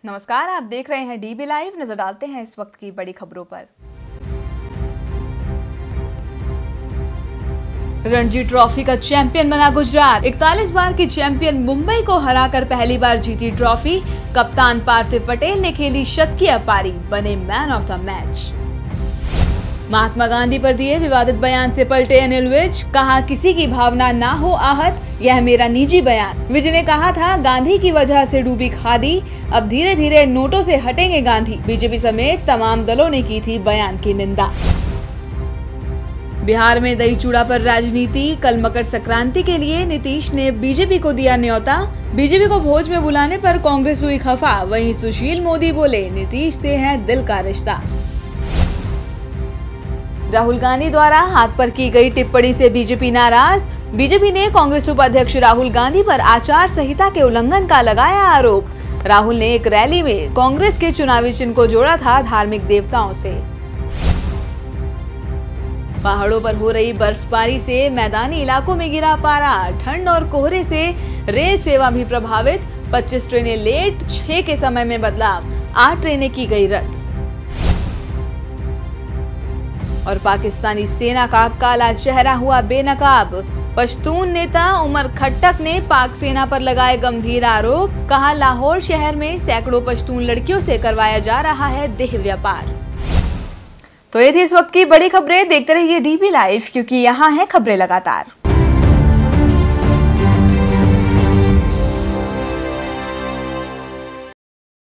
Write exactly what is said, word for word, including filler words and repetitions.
नमस्कार, आप देख रहे हैं डीबी लाइव। नजर डालते हैं इस वक्त की बड़ी खबरों पर। रणजी ट्रॉफी का चैंपियन बना गुजरात। इकतालीस बार की चैंपियन मुंबई को हराकर पहली बार जीती ट्रॉफी। कप्तान पार्थिव पटेल ने खेली शतकीय पारी, बने man of the match. Mahatma Gandhi पर दिए विवादित बयान से पलटे अनिल विज। कहा, किसी की भावना ना हो आहत, यह मेरा निजी बयान। विज ने कहा था, गांधी की वजह से डूबी खादी, अब धीरे धीरे नोटों से हटेंगे गांधी। बीजेपी समेत तमाम दलों ने की थी बयान की निंदा। बिहार में दही चूड़ा पर राजनीति। कल मकर संक्रांति के लिए नीतीश ने बीजेपी को दिया न्योता। बीजेपी को भोज में बुलाने पर कांग्रेस हुई खफा। वहीं सुशील मोदी बोले, नीतीश से है दिल का रिश्ता। राहुल गांधी द्वारा हाथ पर की गई टिप्पणी से बीजेपी नाराज। बीजेपी ने कांग्रेस उपाध्यक्ष राहुल गांधी पर आचार संहिता के उल्लंघन का लगाया आरोप। राहुल ने एक रैली में कांग्रेस के चुनावी चिन्ह को जोड़ा था धार्मिक देवताओं से। पहाड़ों पर हो रही बर्फबारी से मैदानी इलाकों में गिरा पारा। ठंड और कोहरे से रेल सेवा भी प्रभावित। पच्चीस ट्रेनें लेट, छह के समय में बदलाव, आठ ट्रेनें की गई रद्द। और पाकिस्तानी सेना का काला चेहरा हुआ बेनकाब। पश्तून नेता उमर खट्टक ने पाक सेना पर लगाए गंभीर आरोप। कहा, लाहौर शहर में सैकड़ों पश्तून लड़कियों से करवाया जा रहा है देह व्यापार। तो ये थी इस वक्त की बड़ी खबरें। देखते रहिए डीबी लाइव, क्योंकि यहाँ है खबरें लगातार।